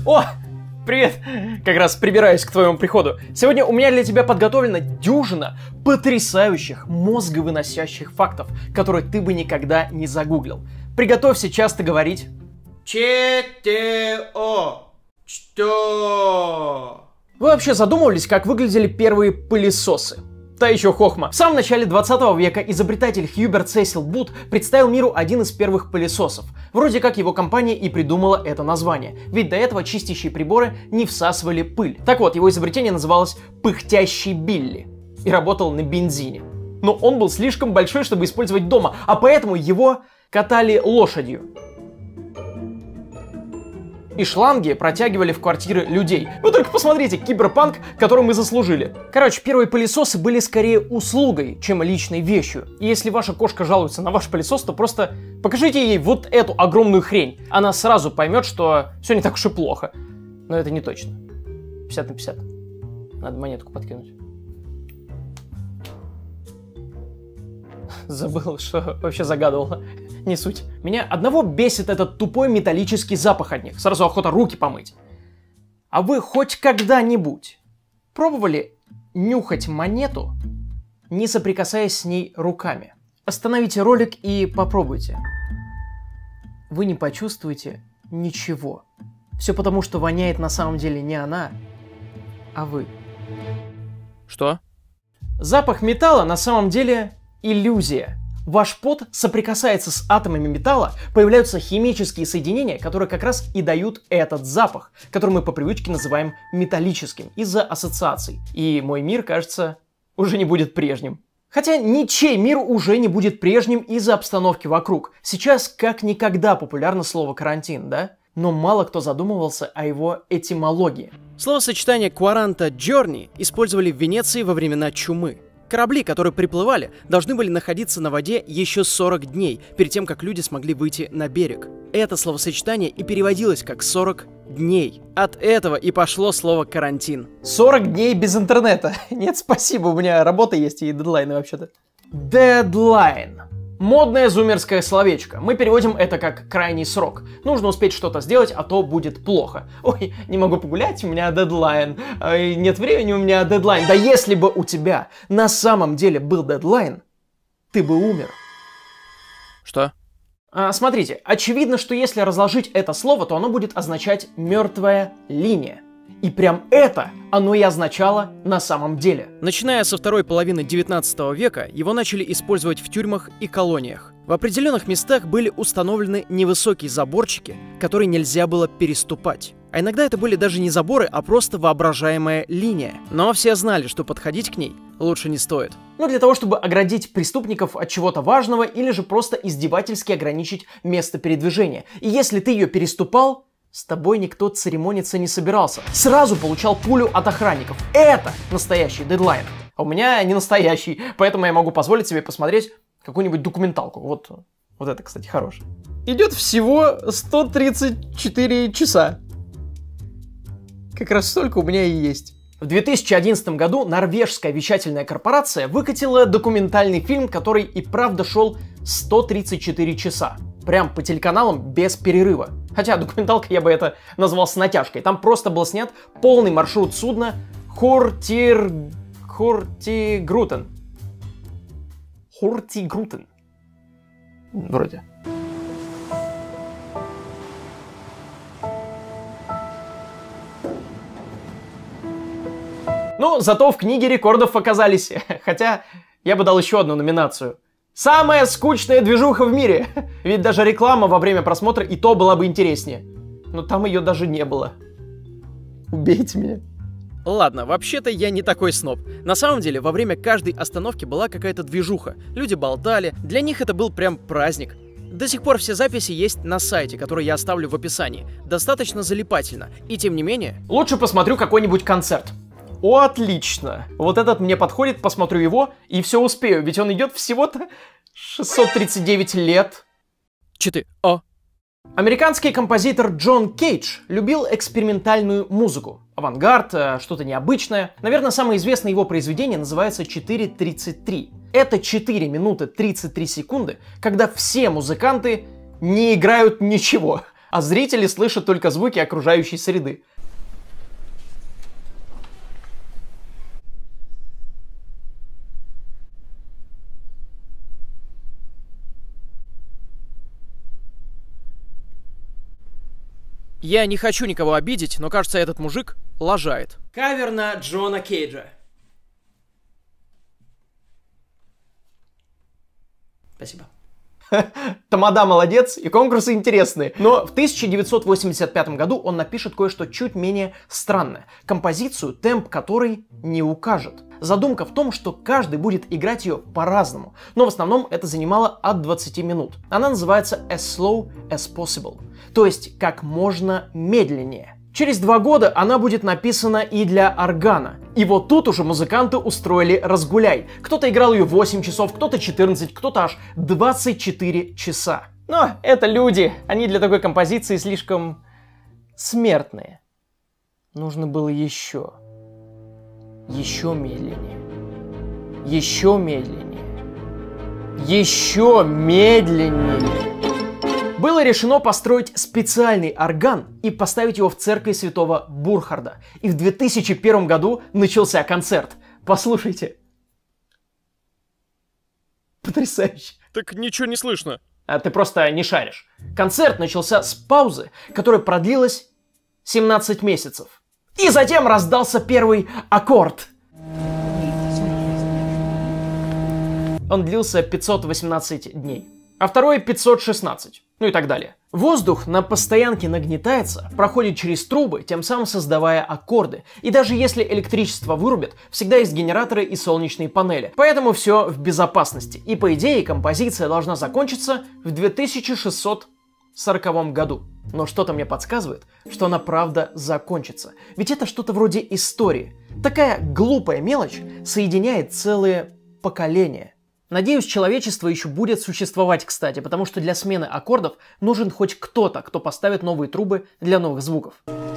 О, привет! Как раз прибираюсь к твоему приходу. Сегодня у меня для тебя подготовлена дюжина потрясающих, мозговыносящих фактов, которые ты бы никогда не загуглил. Приготовься часто говорить ЧТО. Что? Вы вообще задумывались, как выглядели первые пылесосы? Та еще хохма. В самом начале 20 века изобретатель Хьюберт Сесил Бут представил миру один из первых пылесосов. Вроде как его компания и придумала это название, ведь до этого чистящие приборы не всасывали пыль. Так вот, его изобретение называлось «Пыхтящий Билли» и работал на бензине. Но он был слишком большой, чтобы использовать дома, а поэтому его катали лошадью. И шланги протягивали в квартиры людей. Вы только посмотрите, киберпанк, который мы заслужили. Короче, первые пылесосы были скорее услугой, чем личной вещью. И если ваша кошка жалуется на ваш пылесос, то просто покажите ей вот эту огромную хрень. Она сразу поймет, что все не так уж и плохо. Но это не точно. 50 на 50. Надо монетку подкинуть. Забыл, что вообще загадывал. Не суть. Меня одного бесит этот тупой металлический запах от них. Сразу охота руки помыть. А вы хоть когда-нибудь пробовали нюхать монету, не соприкасаясь с ней руками? Остановите ролик и попробуйте. Вы не почувствуете ничего. Все потому, что воняет на самом деле не она, а вы. Что? Запах металла на самом деле иллюзия. Ваш пот соприкасается с атомами металла, появляются химические соединения, которые как раз и дают этот запах, который мы по привычке называем металлическим из-за ассоциаций. И мой мир, кажется, уже не будет прежним. Хотя ничей мир уже не будет прежним из-за обстановки вокруг. Сейчас как никогда популярно слово «карантин», да? Но мало кто задумывался о его этимологии. Словосочетание «quaranta giorni» использовали в Венеции во времена чумы. Корабли, которые приплывали, должны были находиться на воде еще 40 дней, перед тем, как люди смогли выйти на берег. Это словосочетание и переводилось как 40 дней. От этого и пошло слово «карантин». 40 дней без интернета. Нет, спасибо, у меня работа есть и дедлайны вообще-то. Дедлайн. Модное зумерское словечко. Мы переводим это как «крайний срок». Нужно успеть что-то сделать, а то будет плохо. Ой, не могу погулять, у меня дедлайн. Нет времени, у меня дедлайн. Да если бы у тебя на самом деле был дедлайн, ты бы умер. Что? Смотрите, очевидно, что если разложить это слово, то оно будет означать «мертвая линия». И прям это оно и означало на самом деле. Начиная со второй половины 19 века, его начали использовать в тюрьмах и колониях. В определенных местах были установлены невысокие заборчики, которые нельзя было переступать. А иногда это были даже не заборы, а просто воображаемая линия. Но все знали, что подходить к ней лучше не стоит. Ну, для того, чтобы оградить преступников от чего-то важного или же просто издевательски ограничить место передвижения. И если ты ее переступал, с тобой никто церемониться не собирался. Сразу получал пулю от охранников. Это настоящий дедлайн. А у меня не настоящий, поэтому я могу позволить себе посмотреть какую-нибудь документалку. Вот это, кстати, хорошее. Идет всего 134 часа. Как раз столько у меня и есть. В 2011 году норвежская вещательная корпорация выкатила документальный фильм, который и правда шел 134 часа. Прям по телеканалам без перерыва. Хотя документалка я бы это назвал с натяжкой. Там просто был снят полный маршрут судна Хуртигрутен. Хуртигрутен. Вроде. Ну, зато в книге рекордов оказались. Хотя я бы дал еще одну номинацию. Самая скучная движуха в мире. Ведь даже реклама во время просмотра и то была бы интереснее. Но там ее даже не было. Убейте меня. Ладно, вообще-то я не такой сноб. На самом деле, во время каждой остановки была какая-то движуха. Люди болтали. Для них это был прям праздник. До сих пор все записи есть на сайте, который я оставлю в описании. Достаточно залипательно. И тем не менее... Лучше посмотрю какой-нибудь концерт. О, отлично. Вот этот мне подходит, посмотрю его и все успею, ведь он идет всего-то 639 лет. Американский композитор Джон Кейдж любил экспериментальную музыку. Авангард, что-то необычное. Наверное, самое известное его произведение называется 4:33. Это 4 минуты 33 секунды, когда все музыканты не играют ничего. а зрители слышат только звуки окружающей среды. Я не хочу никого обидеть, но кажется, этот мужик лажает. Кавер на Джона Кейджа. Спасибо. Тамада молодец, и конкурсы интересные. Но в 1985 году он напишет кое-что чуть менее странное. Композицию, темп которой не укажет. Задумка в том, что каждый будет играть ее по-разному. Но в основном это занимало от 20 минут. Она называется As Slow as Possible. То есть как можно медленнее. Через 2 года она будет написана и для органа. И вот тут уже музыканты устроили разгуляй. Кто-то играл ее 8 часов, кто-то 14, кто-то аж 24 часа. Но это люди, они для такой композиции слишком смертные. Нужно было еще медленнее, еще медленнее, еще медленнее. Было решено построить специальный орган и поставить его в церкви святого Бурхарда. И в 2001 году начался концерт. Послушайте. Потрясающе. Так ничего не слышно. А ты просто не шаришь. Концерт начался с паузы, которая продлилась 17 месяцев. И затем раздался первый аккорд. Он длился 518 дней. А второй 516. Ну и так далее. Воздух на постоянке нагнетается, проходит через трубы, тем самым создавая аккорды. И даже если электричество вырубят, всегда есть генераторы и солнечные панели. Поэтому все в безопасности. И по идее композиция должна закончиться в 2640 году. Но что-то мне подсказывает, что она правда закончится. Ведь это что-то вроде истории. Такая глупая мелочь соединяет целые поколения. Надеюсь, человечество еще будет существовать, кстати, потому что для смены аккордов нужен хоть кто-то, кто поставит новые трубы для новых звуков.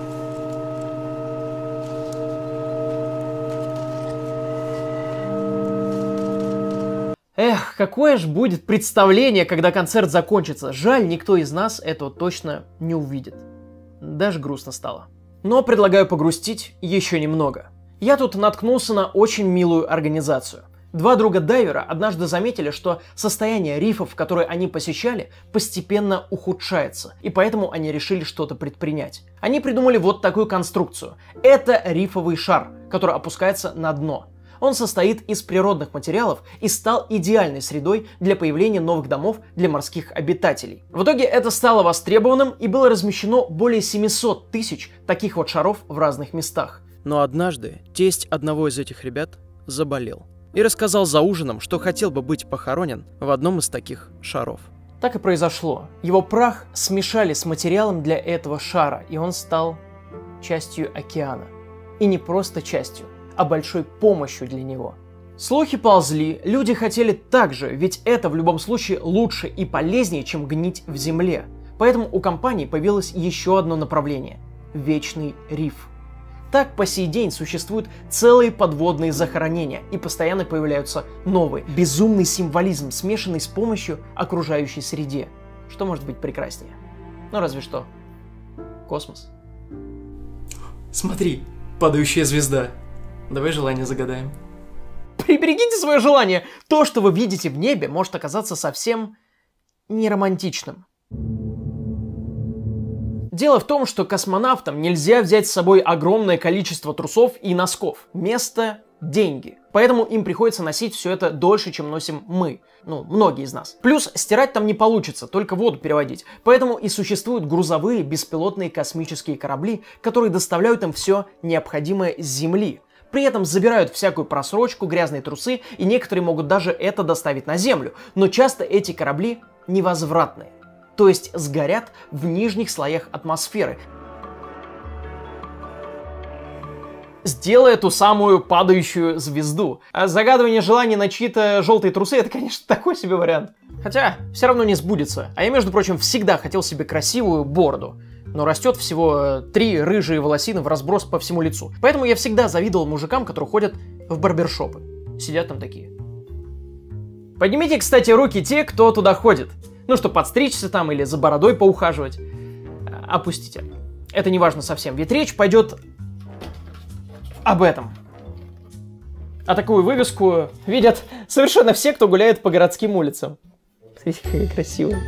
Эх, какое же будет представление, когда концерт закончится. Жаль, никто из нас этого точно не увидит. Даже грустно стало. Но предлагаю погрустить еще немного. Я тут наткнулся на очень милую организацию. 2 друга-дайвера однажды заметили, что состояние рифов, которые они посещали, постепенно ухудшается, и поэтому они решили что-то предпринять. Они придумали вот такую конструкцию. Это рифовый шар, который опускается на дно. Он состоит из природных материалов и стал идеальной средой для появления новых домов для морских обитателей. В итоге это стало востребованным и было размещено более 700 тысяч таких вот шаров в разных местах. Но однажды тесть одного из этих ребят заболел. И рассказал за ужином, что хотел бы быть похоронен в одном из таких шаров. Так и произошло. Его прах смешали с материалом для этого шара, и он стал частью океана. И не просто частью, а большой помощью для него. Слухи ползли, люди хотели так же, ведь это в любом случае лучше и полезнее, чем гнить в земле. Поэтому у компании появилось еще одно направление – вечный риф. Так по сей день существуют целые подводные захоронения, и постоянно появляются новые. Безумный символизм, смешанный с помощью окружающей среде. Что может быть прекраснее? Ну разве что космос. Смотри, падающая звезда. Давай желание загадаем. Приберегите свое желание. То, что вы видите в небе, может оказаться совсем не романтичным. Дело в том, что космонавтам нельзя взять с собой огромное количество трусов и носков. Место – деньги. Поэтому им приходится носить все это дольше, чем носим мы. Ну, многие из нас. Плюс стирать там не получится, только воду переводить. Поэтому и существуют грузовые беспилотные космические корабли, которые доставляют им все необходимое с Земли. При этом забирают всякую просрочку, грязные трусы, и некоторые могут даже это доставить на Землю. Но часто эти корабли невозвратные. То есть сгорят в нижних слоях атмосферы, сделая ту самую падающую звезду. А загадывание желаний на чьи-то желтые трусы — это, конечно, такой себе вариант. Хотя, все равно не сбудется. А я, между прочим, всегда хотел себе красивую бороду. Но растет всего 3 рыжие волосины в разброс по всему лицу. Поэтому я всегда завидовал мужикам, которые ходят в барбершопы. Сидят там такие. Поднимите, кстати, руки те, кто туда ходит. Ну, чтобы подстричься там или за бородой поухаживать. опустите. Это не важно совсем, ведь речь пойдет об этом. А такую вывеску видят совершенно все, кто гуляет по городским улицам. Смотрите, какая красивая.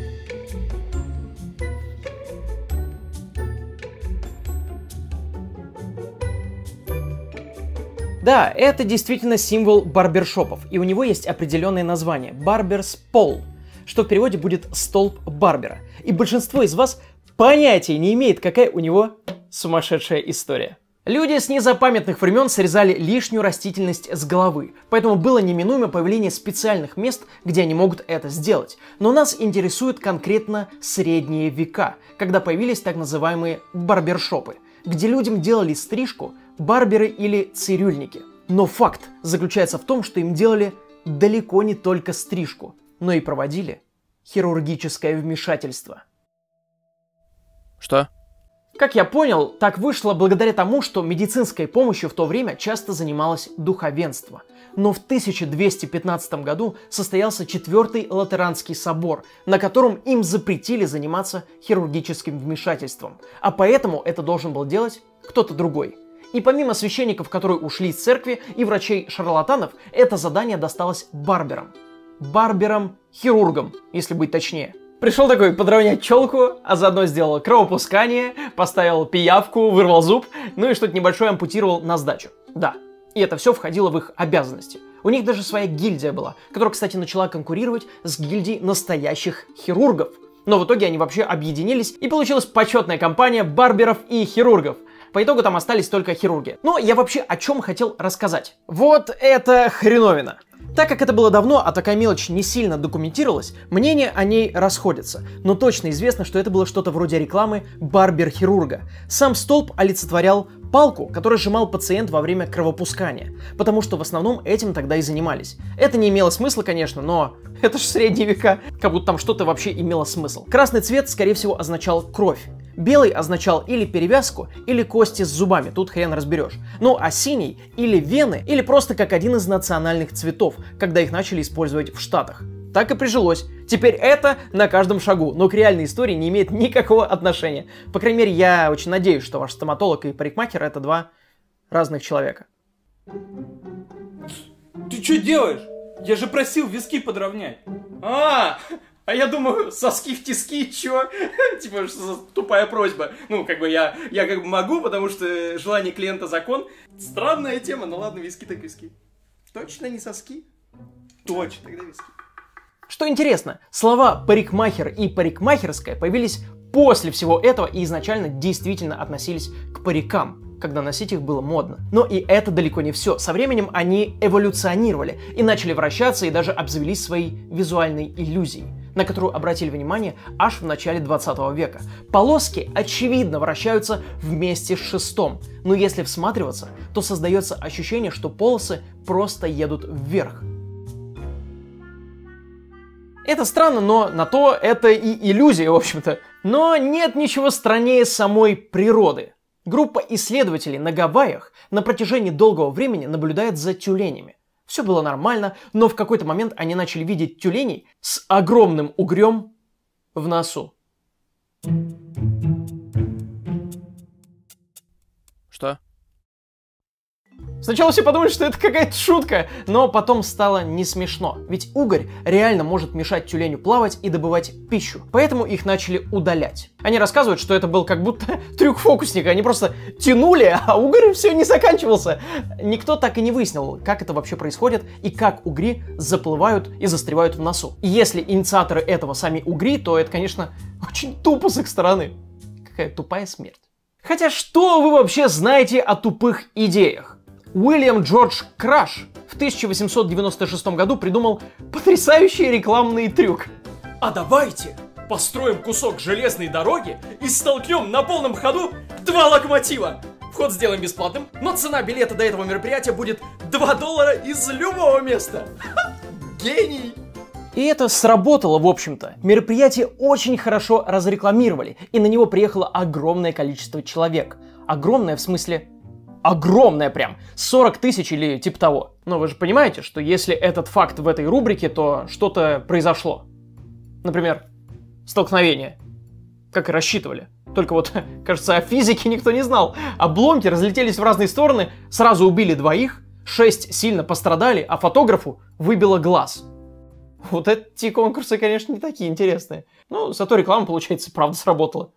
Да, это действительно символ барбершопов, и у него есть определенное название – Barber's Pole, что в переводе будет «столб барбера». И большинство из вас понятия не имеет, какая у него сумасшедшая история. Люди с незапамятных времен срезали лишнюю растительность с головы, поэтому было неминуемо появление специальных мест, где они могут это сделать. Но нас интересуют конкретно средние века, когда появились так называемые барбершопы, где людям делали стрижку барберы или цирюльники. Но факт заключается в том, что им делали далеко не только стрижку, но и проводили хирургическое вмешательство. Что? Как я понял, так вышло благодаря тому, что медицинской помощью в то время часто занималось духовенство. Но в 1215 году состоялся Четвертый Латеранский собор, на котором им запретили заниматься хирургическим вмешательством. А поэтому это должен был делать кто-то другой. И помимо священников, которые ушли из церкви, и врачей-шарлатанов, это задание досталось барберам. Барберам-хирургам, если быть точнее. Пришел такой подровнять челку, а заодно сделал кровопускание, поставил пиявку, вырвал зуб, ну и что-то небольшое ампутировал на сдачу. Да, и это все входило в их обязанности. У них даже своя гильдия была, которая, кстати, начала конкурировать с гильдией настоящих хирургов. Но в итоге они вообще объединились, и получилась почетная компания барберов и хирургов. По итогу там остались только хирурги. Но я вообще о чем хотел рассказать. Вот это хреновина. Так как это было давно, а такая мелочь не сильно документировалась, мнения о ней расходятся. Но точно известно, что это было что-то вроде рекламы барбер-хирурга. Сам столб олицетворял палку, которую сжимал пациент во время кровопускания. Потому что в основном этим тогда и занимались. Это не имело смысла, конечно, но это же средние века. Как будто там что-то вообще имело смысл. Красный цвет, скорее всего, означал кровь. Белый означал или перевязку, или кости с зубами, тут хрен разберешь. Ну а синий или вены, или просто как один из национальных цветов, когда их начали использовать в Штатах. Так и прижилось. Теперь это на каждом шагу, но к реальной истории не имеет никакого отношения. По крайней мере, я очень надеюсь, что ваш стоматолог и парикмахер — это два разных человека. Ты что делаешь? Я же просил виски подровнять. А я думаю, соски в тиски, чё? Типа, что за тупая просьба. Ну, как бы я как бы могу, потому что желание клиента закон. Странная тема, ну ладно, виски так виски. Точно не соски? Точно, тогда виски. Что интересно, слова парикмахер и парикмахерская появились после всего этого и изначально действительно относились к парикам, когда носить их было модно. Но и это далеко не все. Со временем они эволюционировали и начали вращаться и даже обзавелись своей визуальной иллюзией, на которую обратили внимание аж в начале 20 века. Полоски, очевидно, вращаются вместе с шестом, но если всматриваться, то создается ощущение, что полосы просто едут вверх. Это странно, но на то это и иллюзия, в общем-то. Но нет ничего страннее самой природы. Группа исследователей на Гавайях на протяжении долгого времени наблюдает за тюленями. Все было нормально, но в какой-то момент они начали видеть тюленей с огромным угрём в носу. Что? Сначала все подумали, что это какая-то шутка, но потом стало не смешно. Ведь угорь реально может мешать тюленю плавать и добывать пищу. Поэтому их начали удалять. Они рассказывают, что это был как будто трюк фокусника. Они просто тянули, а угорь все не заканчивался. Никто так и не выяснил, как это вообще происходит и как угри заплывают и застревают в носу. И если инициаторы этого сами угри, то это, конечно, очень тупо с их стороны. Какая тупая смерть. Хотя что вы вообще знаете о тупых идеях? Уильям Джордж Краш в 1896 году придумал потрясающий рекламный трюк. А давайте построим кусок железной дороги и столкнем на полном ходу 2 локомотива. Вход сделаем бесплатным, но цена билета до этого мероприятия будет $2 из любого места. Гений! И это сработало, в общем-то. Мероприятие очень хорошо разрекламировали, и на него приехало огромное количество человек. Огромное в смысле... Огромное прям, 40 тысяч или типа того. Но вы же понимаете, что если этот факт в этой рубрике, то что-то произошло. Например, столкновение. Как и рассчитывали. Только вот, кажется, о физике никто не знал. Обломки разлетелись в разные стороны, сразу убили 2, 6 сильно пострадали, а фотографу выбило глаз. Вот эти конкурсы, конечно, не такие интересные. Ну, зато реклама, получается, правда сработала.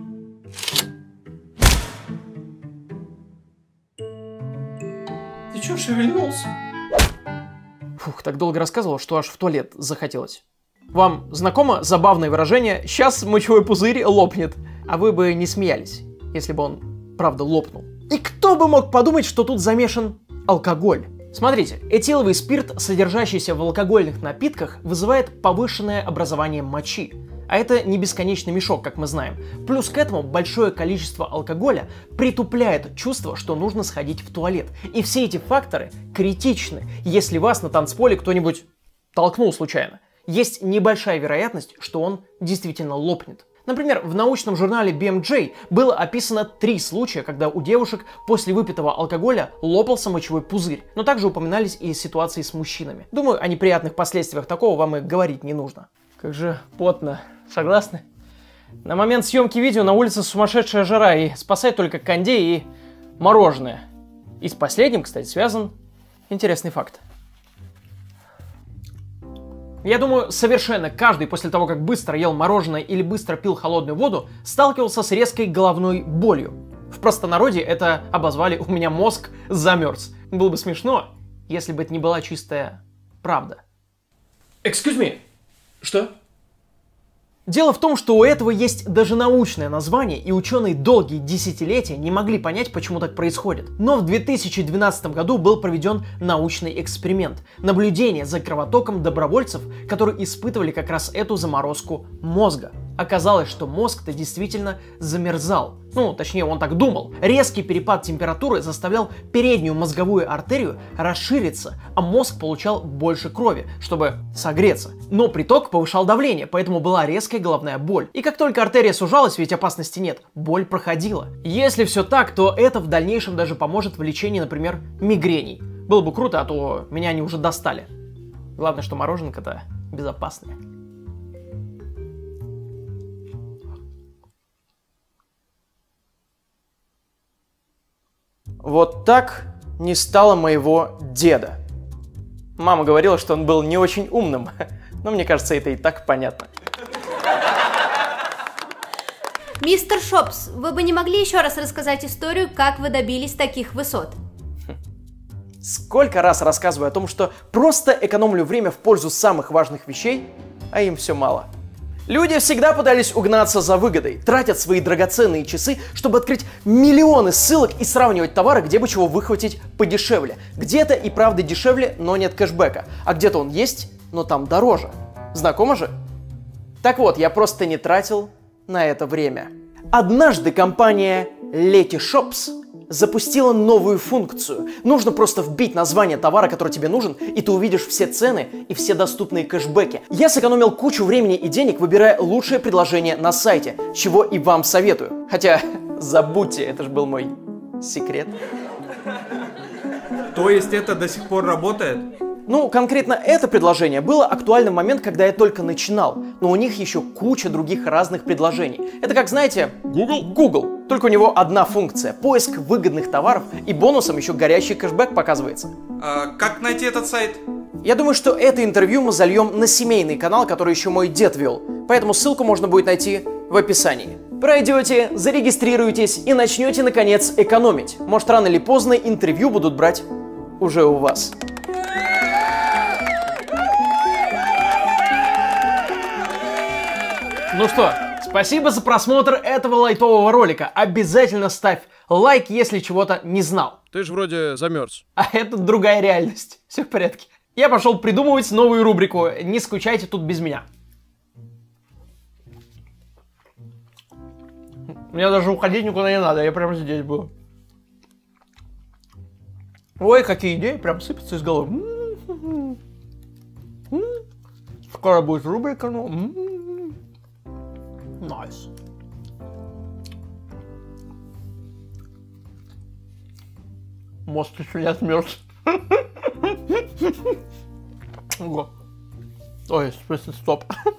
Ты чё шевельнулся? Фух, так долго рассказывал, что аж в туалет захотелось. Вам знакомо забавное выражение «сейчас мочевой пузырь лопнет», а вы бы не смеялись, если бы он правда лопнул. И кто бы мог подумать, что тут замешан алкоголь? Смотрите, этиловый спирт, содержащийся в алкогольных напитках, вызывает повышенное образование мочи. А это не бесконечный мешок, как мы знаем. Плюс к этому большое количество алкоголя притупляет чувство, что нужно сходить в туалет. И все эти факторы критичны, если вас на танцполе кто-нибудь толкнул случайно. Есть небольшая вероятность, что он действительно лопнет. Например, в научном журнале BMJ было описано 3 случая, когда у девушек после выпитого алкоголя лопался мочевой пузырь. Но также упоминались и ситуации с мужчинами. Думаю, о неприятных последствиях такого вам и говорить не нужно. Как же потно. Согласны? На момент съемки видео на улице сумасшедшая жара, и спасает только кондей и мороженое. И с последним, кстати, связан интересный факт. Я думаю, совершенно каждый после того, как быстро ел мороженое или быстро пил холодную воду, сталкивался с резкой головной болью. В простонародье это обозвали «у меня мозг замерз». Было бы смешно, если бы это не была чистая правда. Excuse me. Что? Дело в том, что у этого есть даже научное название, и ученые долгие десятилетия не могли понять, почему так происходит. Но в 2012 году был проведен научный эксперимент – наблюдение за кровотоком добровольцев, которые испытывали как раз эту заморозку мозга. Оказалось, что мозг-то действительно замерзал. Ну, точнее, он так думал. Резкий перепад температуры заставлял переднюю мозговую артерию расшириться, а мозг получал больше крови, чтобы согреться. Но приток повышал давление, поэтому была резкая головная боль. И как только артерия сужалась, ведь опасности нет, боль проходила. Если все так, то это в дальнейшем даже поможет в лечении, например, мигрений. Было бы круто, а то меня они уже достали. Главное, что мороженка-то безопасное. Вот так не стало моего деда. Мама говорила, что он был не очень умным, но мне кажется, это и так понятно. Мистер Шопс, вы бы не могли еще раз рассказать историю, как вы добились таких высот? Сколько раз рассказываю о том, что просто экономлю время в пользу самых важных вещей, а им все мало. Люди всегда пытались угнаться за выгодой, тратят свои драгоценные часы, чтобы открыть миллионы ссылок и сравнивать товары, где бы чего выхватить подешевле. Где-то и правда дешевле, но нет кэшбэка, а где-то он есть, но там дороже. Знакомо же? Так вот, я просто не тратил на это время. Однажды компания Letyshops запустила новую функцию. Нужно просто вбить название товара, который тебе нужен, и ты увидишь все цены и все доступные кэшбэки. Я сэкономил кучу времени и денег, выбирая лучшее предложение на сайте, чего и вам советую. Хотя, забудьте, это же был мой секрет. То есть это до сих пор работает? Ну, конкретно это предложение было актуальным в момент, когда я только начинал, но у них еще куча других разных предложений. Это как, знаете, Google. Только у него одна функция – поиск выгодных товаров, и бонусом еще горящий кэшбэк показывается. А как найти этот сайт? Я думаю, что это интервью мы зальем на семейный канал, который еще мой дед вел, поэтому ссылку можно будет найти в описании. Пройдете, зарегистрируетесь и начнете, наконец, экономить. Может, рано или поздно интервью будут брать уже у вас. Ну что, спасибо за просмотр этого лайтового ролика. Обязательно ставь лайк, если чего-то не знал. Ты же вроде замерз. А это другая реальность. Все в порядке. Я пошел придумывать новую рубрику. Не скучайте тут без меня. Мне даже уходить никуда не надо. Я прямо здесь был. Ой, какие идеи прям сыпятся из головы. Скоро будет рубрика, но... Найс. Мозг еще не отмерз. Ой, в смысле, стоп.